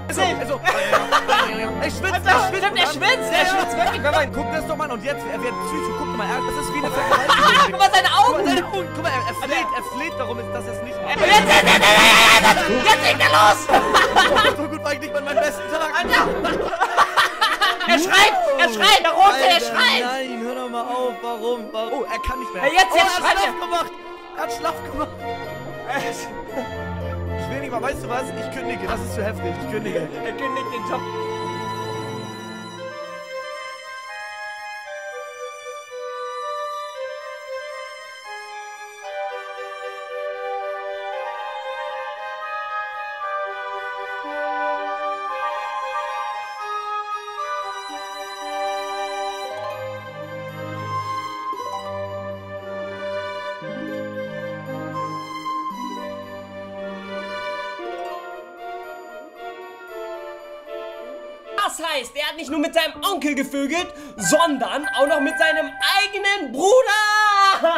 Er schwitzt wirklich. Guck das doch mal und jetzt, er wird Psycho. Guck mal, das ist wie eine Vergewaltigung. Guck mal seine Augen. Guck mal, er fleht darum, dass er es nicht macht. Jetzt legt er los. So gut war ich nicht mal meinen besten Tag. Er schreit, der Rote, er schreit. Nein, hör doch mal auf, warum? Oh, er kann nicht mehr. Jetzt er hat schreit er. schlaff gemacht. Er hat schlaff gemacht. Ich will nicht mal, weißt du was? Ich kündige, das ist zu heftig. Ich kündige. Er kündigt den Job. Das heißt, er hat nicht nur mit seinem Onkel gevögelt, sondern auch noch mit seinem eigenen Bruder!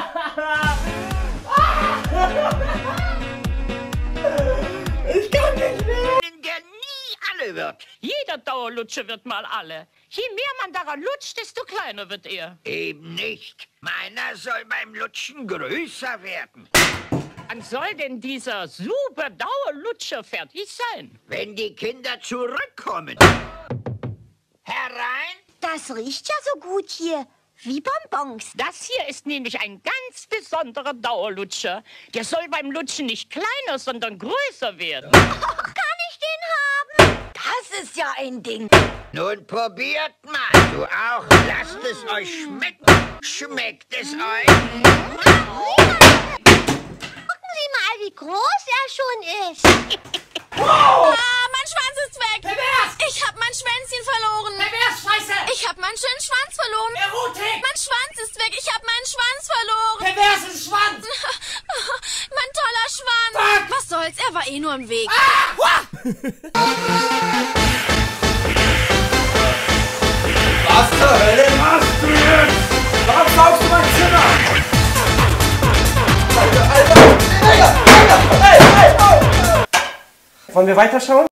Ich kann nicht mehr! Der nie alle wird. Jeder Dauerlutscher wird mal alle. Je mehr man daran lutscht, desto kleiner wird er. Eben nicht. Meiner soll beim Lutschen größer werden. Wann soll denn dieser super Dauerlutscher fertig sein? Wenn die Kinder zurückkommen. Herein? Das riecht ja so gut hier. Wie Bonbons. Das hier ist nämlich ein ganz besonderer Dauerlutscher. Der soll beim Lutschen nicht kleiner, sondern größer werden. Kann ich den haben? Das ist ja ein Ding. Nun probiert mal. Du auch. Lasst es euch schmecken. Schmeckt es euch? Gucken Sie mal, wie groß er schon ist. Wow! Mein Schwanz ist weg. Pervers! Ich hab mein Schwänzchen verloren. Pervers, Scheiße! Ich hab meinen schönen Schwanz verloren. Erotik! Mein Schwanz ist weg. Ich hab meinen Schwanz verloren. Perversen Schwanz! Mein toller Schwanz. Fuck! Was soll's? Er war eh nur im Weg. Was zur Hölle machst du jetzt? Warum saugst du mein Zimmer? Alter! Hey! Wollen wir weiterschauen?